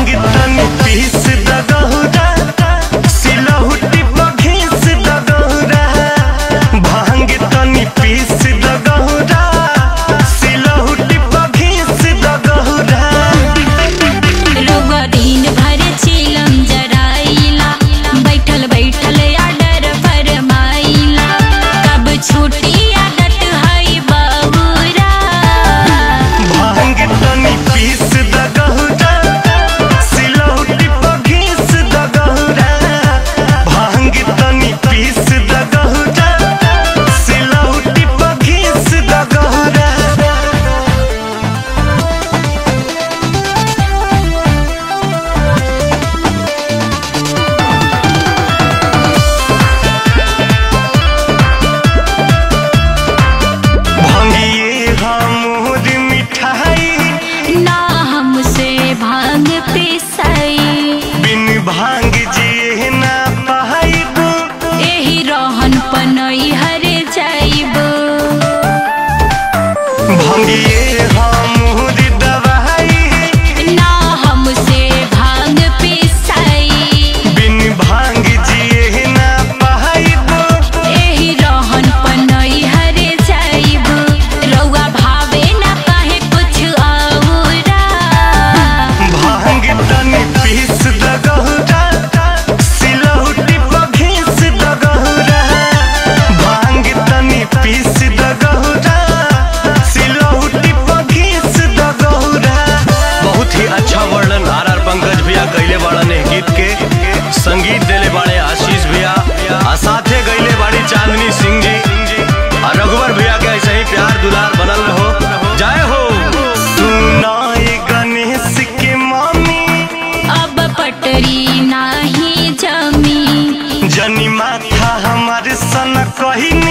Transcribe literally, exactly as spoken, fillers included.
तनी पीस दगहुरा सिलहुटी बघीस दगहुरा भांग तनी पीस दगहुरा सिलहुटी बघीस दगहुरा रउआ दिन भर चिलम जराइला बैठल बैठल आडर फरमाइला कब छूटी आदत है बहुरा भांग तनी पीस दगहुरा सिलहुटी बघीस दगहुरा भांग तनी पीस दगहुरा सिलहुटी बघीस दगहुरा भांगिए हमोर मिठाई ना हमसे भांग पिसाई बिन भांग जिए ना पाइब एही रहन पनई हर जाइब भांगिए हमोर दवाई ना हमसे भांग पिसाई बिन भांग जिए ना पाइब एही रहन पनई हर जाइब रउआ भावे ना काहे कुछ औरा भांग तनी पीस दगहुरा सिलहुटी बघीस दगहुरा भांग तनी पीस दगहुरा सिलहुटी बघीस दगहुरा। बहुत ही अच्छा वर्णन आर आर पंकज भैया गईले बाड़न एह गीत के संगीत देले बाड़े आशीष भैया आ साथे गईले बाड़ी चांदनी सिंह जी और रघुवर भैया के ऐसे ही प्यार दुलार बनल रहो जय हो। सुनाए गणेश के मामी अब पटरी नाही जमी जनी माथा हमारे सन कही